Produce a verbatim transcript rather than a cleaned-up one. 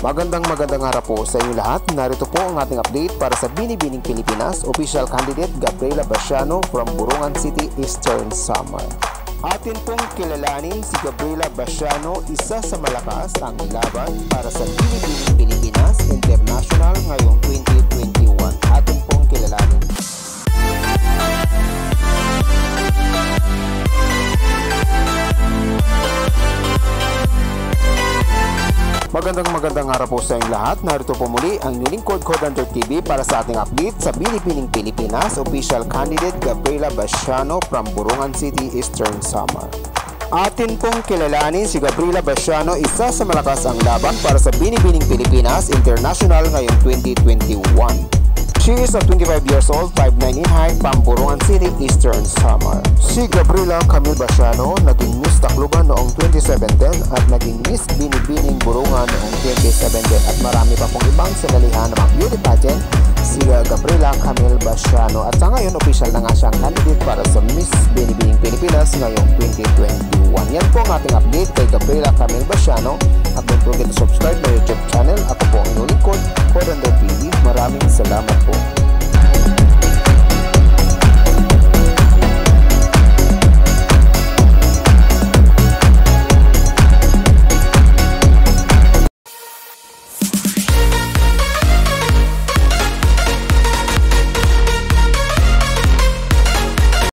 Magandang magandang araw po sa inyo lahat. Narito po ang ating update para sa Binibining Pilipinas. Official candidate Gabriella Basiano from Burungan City, Eastern Samar. Atin pong kilalanin si Gabriella Basiano, isa sa malakas ang laban para sa Binibining Pilipinas International ngayong twenty twenty-one. Atin pong kilalanin. Magandang magandang araw po sa inyong lahat. Narito po muli ang inyong lingkod Codander T V para sa ating update sa Binibining Pilipinas. Official candidate Gabriella Basiano from Burungan City, Eastern Samar. Atin pong kilalanin si Gabriella Basiano, isa sa malakas ang laban para sa Binibining Pilipinas International ngayong twenty twenty-one. She is a twenty-five years old, five nine in height, from Burungan City, Eastern Samar. Si Gabriella Camille Basiano naging Miss Tacloban noong twenty seventeen at naging Miss Binibining Burungan noong twenty seventeen at marami pa pong ibang sinalihan ng mga beauty pageant si Gabriella Camille Basiano at sa ngayon official na nga siyang candidate para sa Miss Binibining Pilipinas ngayong twenty twenty-one. Yan po ang ating update kay Gabriella Camille Basiano at don't forget to subscribe my YouTube channel. Ako po ang inyong lingkod, Codander T V. Maraming salamat.